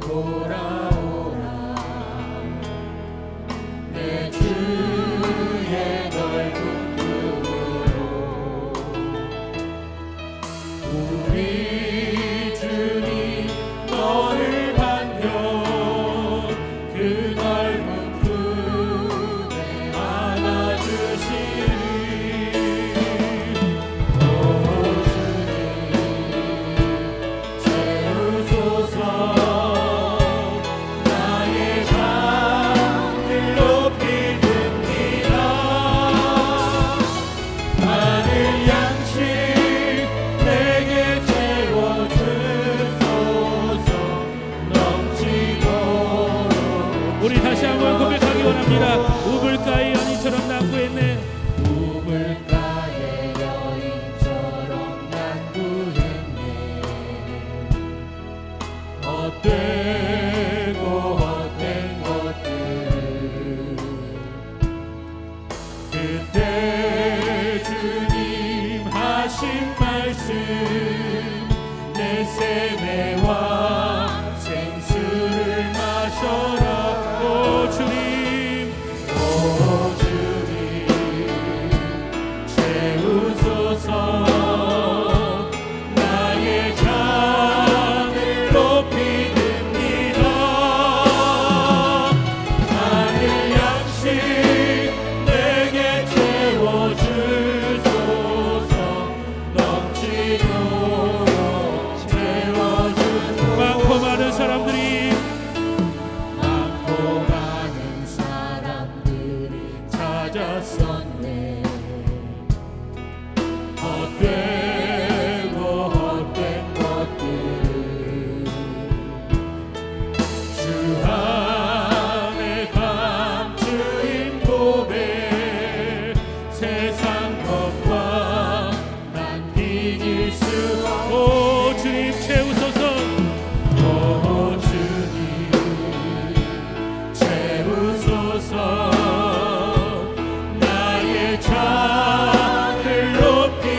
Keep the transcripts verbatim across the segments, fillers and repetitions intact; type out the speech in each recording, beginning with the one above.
우물가의 여인처럼 난구했네. 우물가의 여인처럼 난구했네. 헛되고 헛된 것들 그때 주님 하신 말씀 내 세매와 생수를 마셔라. 오 주님 나의 잔을 높이 듭니다. 하늘 양식 내게 채워주소서. 넘치도록 채워주소서. 많고 많은 사람들이 많고 많은 사람들이 찾았었네. 헛되고 헛된 것들 주 안에 감추인 고백 세상 것과 난 비길 수 없네. 오 주님 채우소서. 오 주님 채우소서. 나의 잔을 높이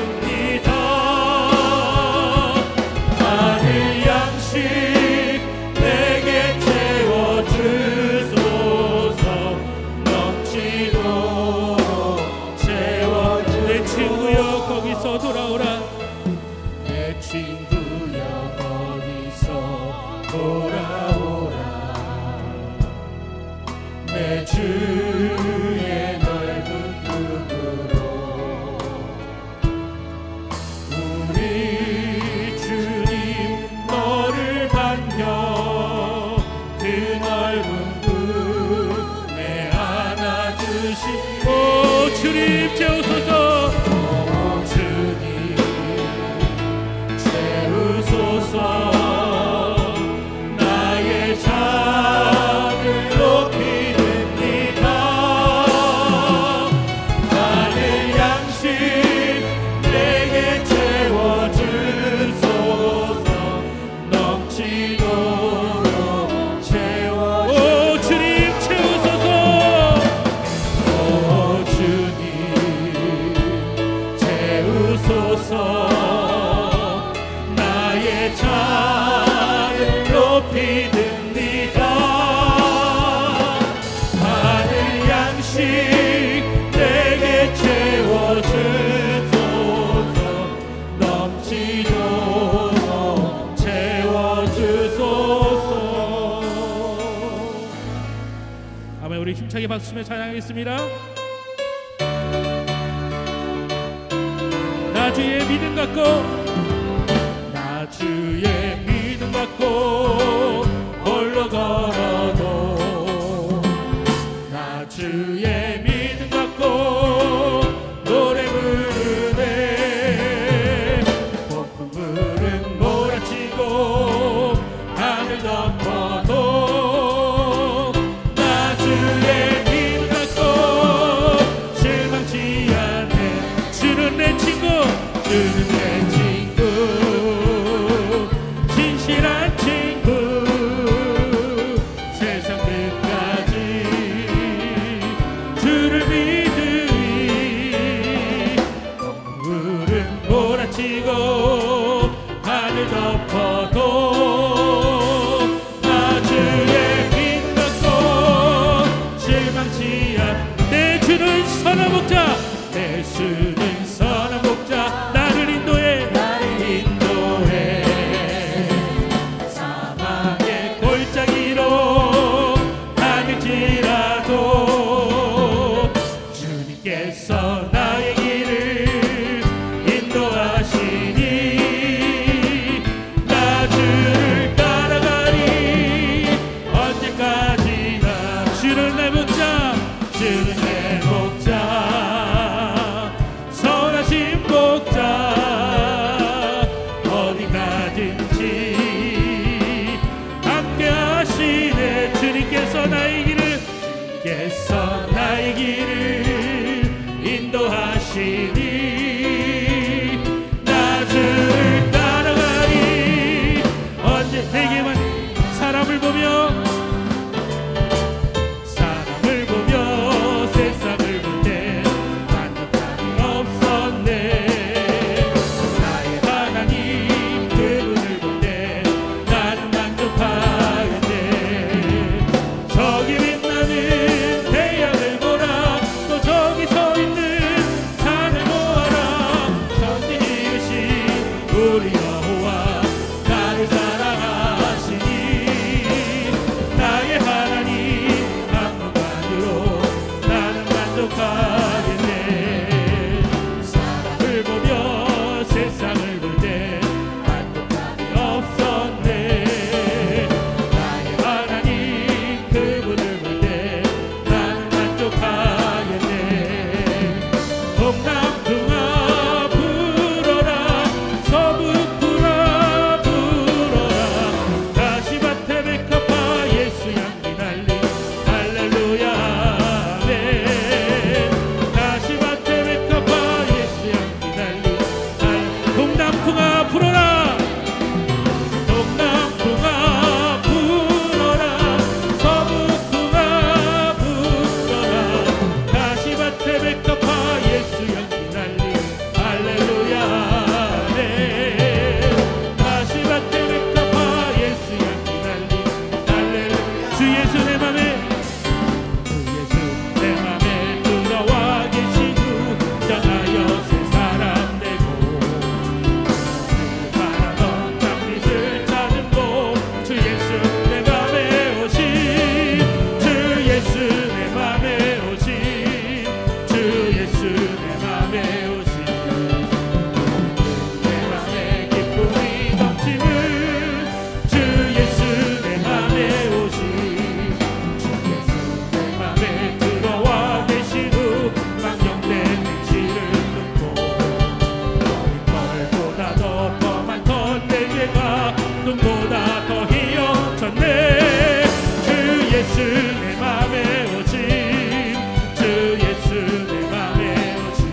돌아오라. 내 친구여 거기서 돌아오라. 내 주의 넓은 품으로 우리 주님 너를 반겨 그 넓은 품에 안아주시고. 오 주님 채우소서. 나의 잔을 높이 듭니다. 하늘 양식 내게 채워주소서. 넘치도록 채워주소서. 오 주님 채우소서. 오 주님 채우소서. 나의 잔을 높이 듭니다. 하늘 양식 내게 채워주소서. 넘치도록 채워주소서. 아멘. 우리 힘차게 박수치며 찬양하겠습니다. 나 주의 믿음 갖고 주의 믿음 갖고 홀로 걸어도 나 주의 믿음 갖고 노래 부르네. 폭풍 불은 몰아치고 하늘 덮어도 나 주의 믿음 갖고 실망치 않네. 주는 내 친구. 주는 내 친구 친실한 친구 세상 끝까지 주를 믿으리. 물은 몰아치고 하늘 덮어도 주께서 나의 길을 주께서 나의 길을 인도하시니 나 주를 따라가리. 언제 내게만 사람을 보며 사람을 보며 세상을 볼 때 만족함이 없었네. 나의 하나님 그분을 볼 때 나는 만족하였네. 저기 빛나는 태양을 보라. 또 저기 서 있는 산을 보아라. 선지이신 우리 여호와 나를 사랑하시니 나의 하나님 한번만으로 나는 만족하겠네. 사람을 보며 세상을 볼 때 만족함이 없었네. 나의 하나님 그분을 볼 때 나는 만족하겠네. 동남풍아 불어라. 서북풍아 불어라. 가시밭에 백합화 예수 향기 달리 할렐루야 아멘. 가시밭에 백합화 예수 향기 달리 할- 동남풍아 불어라. 동남풍아 불어라. 서북풍아 불어라. 가시밭에 백합화 예수 향기 달리 할렐루야 아멘. 가시밭에 백합화 예수 향기 달리 할렐루야. 주 예수 내 맘에 주 예수 내 맘에 들어와 계시고 떠나여 새 사람 되고 바라던 장밋을 찾은 곳 주 예수 내 맘에 오신 주 예수 내 맘에 오신 주 예수 내 맘에 오신 내 맘에 기쁨이 넘치는 주 예수 내 맘에 오신 주 예수 내 맘에 들어와 계시고 망령된 행실을 끊고 어린 벌보다 더 험한 덧내 죄가 눈보다 더 희어졌네. 주 예수 내 맘에 오신 주 예수 내 맘에 오신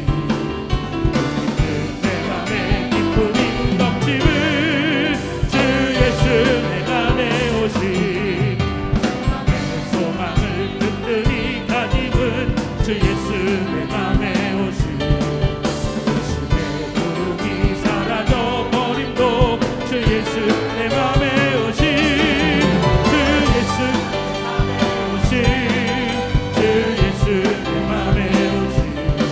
내 맘에 기쁨이 넘치는 주 예수 내 맘에 오신 내 소망을 든든히 가지는 주 예수 내 맘에 오신 예수의 부름이 사라져 버림도 주 예수 내 맘에 오신 주 예수 오신 주 예수 내 맘에 오신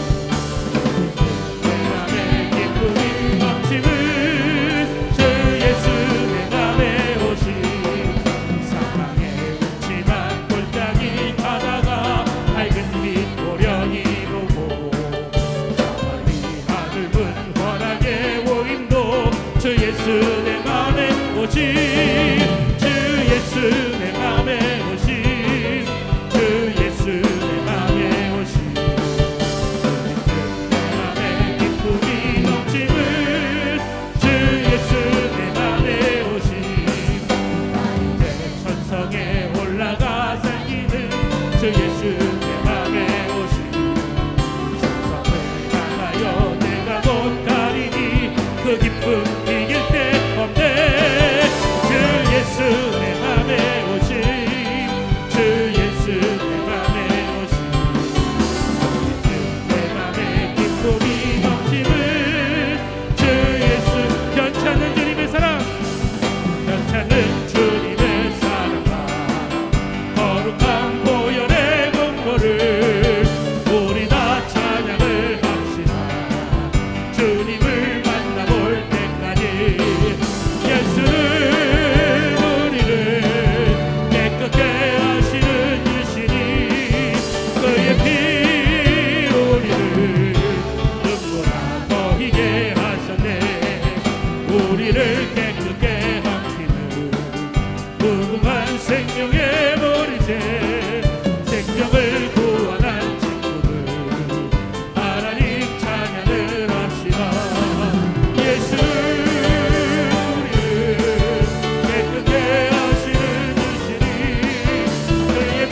내 맘에 기쁨이 넘치는 주 예수 내 맘에 오신 사랑의 음침한 골짜기 가다가 밝은 빛 고련히 보고 저 멀리 하늘 문 환하게 보임도 주 예수 내 맘에 오신 주 예수 내 맘에 오신 주 예수 내 맘에 오신 내 맘에 기쁨이 넘치는 주 예수 내 맘에 오신 이제 천성에 올라가 살기는 주 예수 내 맘에 오신 천성을 향하여 내가 곧 가리니 그 기쁨 이길 데 없네. 주 예수 내 맘에 오신 주 예수 내 맘에 오신 내 맘에 기쁨이 넘치는 주 예수 변찮은 주님의 사랑 변찮은 주님의 사랑과 거룩한 보혈의 공로를 우리 다 찬양을 합시다. 주님을 만나볼 때까지 예수는 우리를 깨끗게 하시는 주시니 그의 피 우리를 눈보라 더히게 하셨네. 우리를 깨끗게 함기는 무궁한 생명의 머리새 생명을 구원한 친구들 하나님 찬양을 합시다. 예수 우리를 깨끗게 하시는 주시니 그의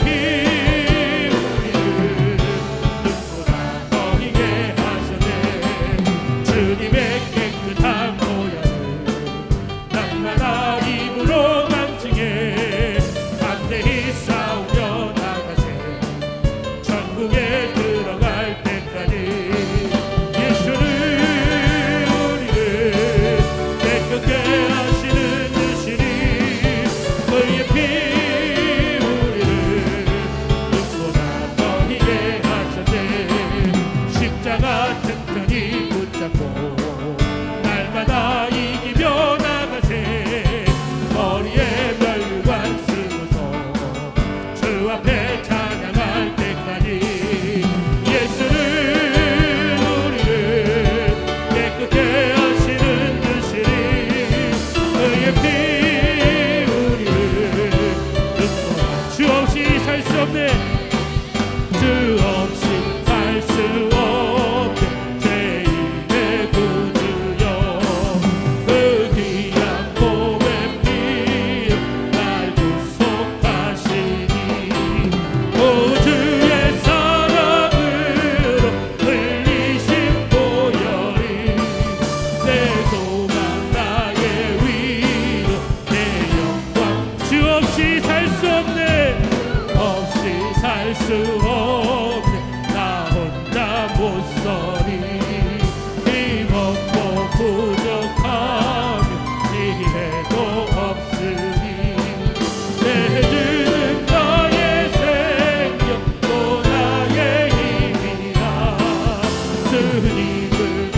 피 우리를 눈보다 너희게 하셨네. 십자가 튼튼히 붙잡고 날마다 이기며 나가세. 머리에 멸관 쓰고서 주 앞에 찬양할 때까지 예수는 우리를 깨끗게 하시는 듯이니 그의 피 우리를 눈보라. 주 없이 살 수 없네. 주 없이 살 수 없네. 죄인의 구주여 그 귀한 몸의 피로 날 구속하시니 우주의 사랑으로 흘리신 보혈이 내 소망 나의 위로 내 영광. 주 없이 살 수 없네. 없이 살 수 없네. 나 혼자 못 서니 힘없고 부족하며 지혜도 없으니 내주는 나의 생명 또 나의 힘이라. 주님을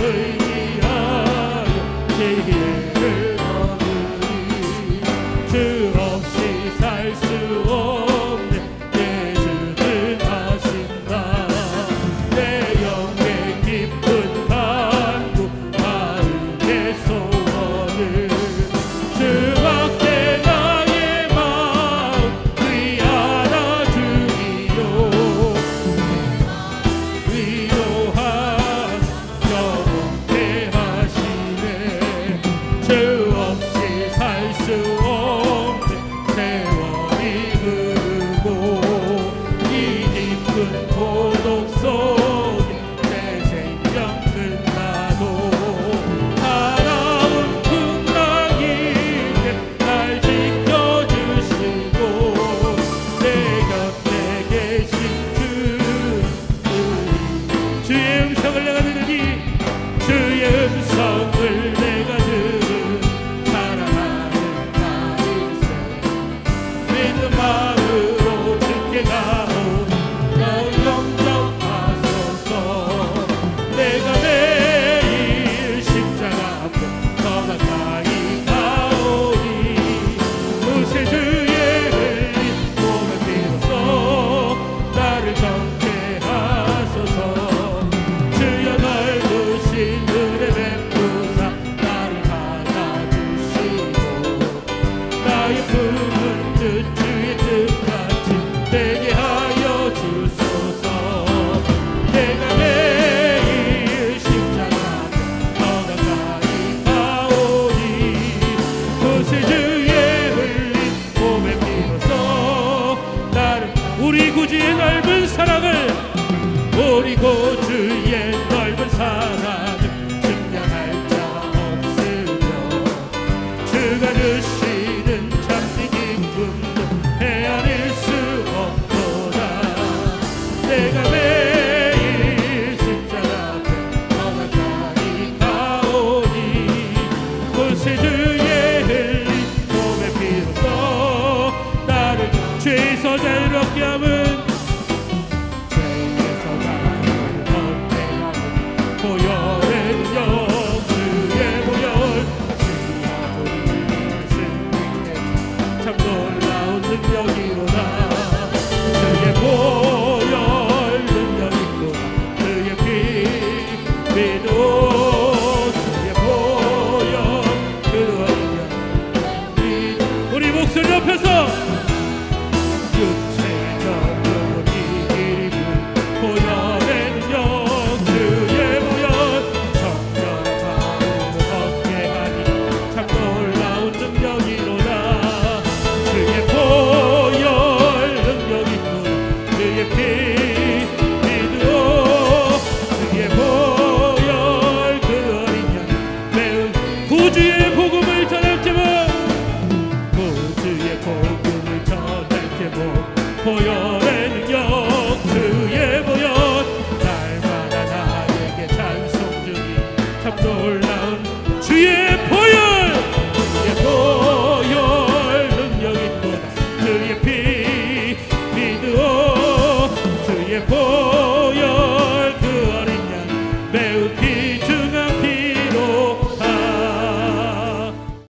의지하여 지혜를 얻으니 주 없이 살 수 없네. 내주는 하신다. 내 영의 깊은 간구 마음의 소원을 주밖에 나의 마음 위하라 주니요. 위로한 영원케 하시네. 주 없이 살 수 없네. 세월이 흐르고 이 깊은 고독 속에 내 생명 끝나도 살아온 풍랑이에 날 지켜주시고 내 곁에 계신 주 주의 음성을 내가 들으니 주의 음성을 내가 들은 사랑하는 나일세. 믿는 마음으로 주께 가오 널 영접하소서. 내가 매일 십자가 앞에 더 가까이 가오니 구세주의 흘린 몸의 피로써 나를 정죄하소서. 주여 넓으신 은혜 베푸사 나를 받아주시고 나의 품은 뜻 주의 뜻같이 되게 하여 주소서. 내가 매일 십자가 더 가까이 가오니 구세주의 흘린 몸의 피로써 나를 우리 구주의 넓은 사랑을 우리 구주의 넓은 사랑을 증명할 자 없으며 주가 주시는 참된 기쁨도 헤아릴 수 없도다. 내가 매일 십자가 앞에 더 가까이 가오니 구세주의 흘린 몸의 피로써 나를 죄에서 자유롭게 함은 죄에서 나를 얻게 하는 보혈의 능력. 주의 보혈 주의 승리에 참 놀라운 능력이로다. 주의 보혈 능력 있구나. 주의 피 믿어 주의 보혈 그 어린 양 우리 목소리 높여서 육체적으로 이기는 보혈의 능력. 주의 보혈 정결한 마음으로 얻게 하니 참 놀라운 능력이로다. 주의 보혈 능력 있구나. 주의 피 믿어 주의 보혈 그 어린 양 매우 구주의 복음을 전할 때만 구주의 복음을 전할 때만 보혈의 능력. 주의 보혈 날마다 나에게 찬송 중이 참 놀라.